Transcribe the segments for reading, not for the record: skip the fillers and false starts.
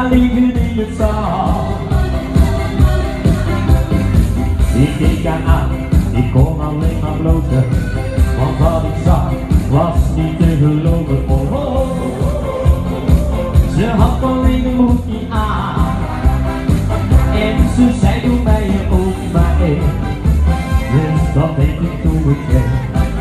daar liggen in het zand. Ik keek haar aan, ik kon alleen maar blozen, want wat ik zag was niet te geloven. Oh, oh, oh. Ze had alleen een broekje aan en ze zei doe mij je ook maar één. Dus dat deed ik toen meteen.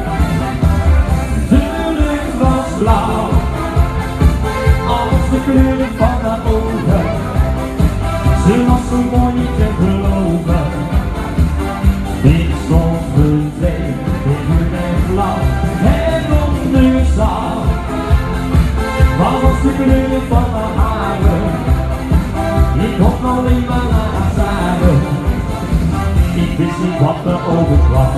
De lucht was blauw als de kleuren van haar ogen. Ze was zo mooi niet te geloven. Ik stond meteen in groen en blauw en onder zag. Wat was de kleur van haar haren? Ik kon alleen maar naar haar staren. Ik wist niet wat er overkwam.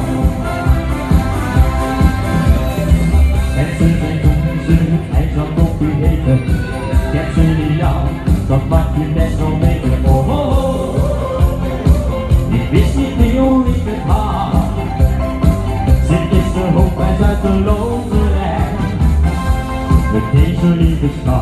En ze zei toen ze het ijs aan koffie heette. Ik heb ze niet jou, dat mag je best wel weten. Oh, oh, oh. Ik wist niet meer hoe ik het had. Zit is de hoofdprijs uit de loterij. Met deze liefdeschap.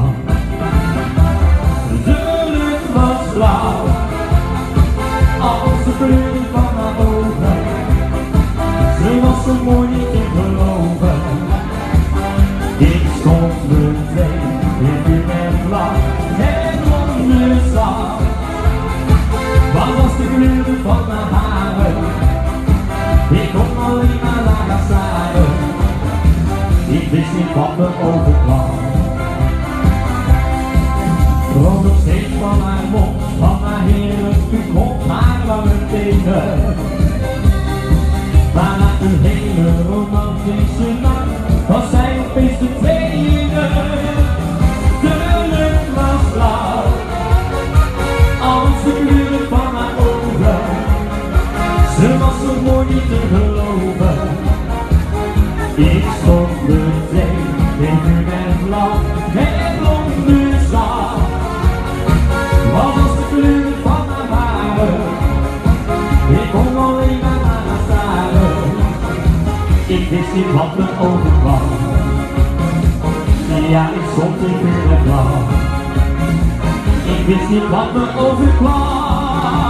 De lucht was blauw als de kleuren van haar ogen. Ze was zo mooi niet te geloven. Ik stond meteen in vuur en vlam en onder zag. Wat was de kleur van haar haren? Ik kon alleen maar naar haar staren. Ik wist niet wat me overkwam. Rook nog steeds van haar mond, van haar heerlijke kont, haar lange tenen. Maar na een hele romantische nacht was zij opeens de tweede. De lucht was blauw als de kleuren van haar ogen. Ze was zo mooi niet te geloven. Ik stond meteen in vuur en vlam en onder zag. Wat was de kleur van haar haren? Ik kon alleen maar naar haar staren. Ik wist niet wat me overkwam. Ja, ik stond in vuur en vlam. Ik wist niet wat me overkwam.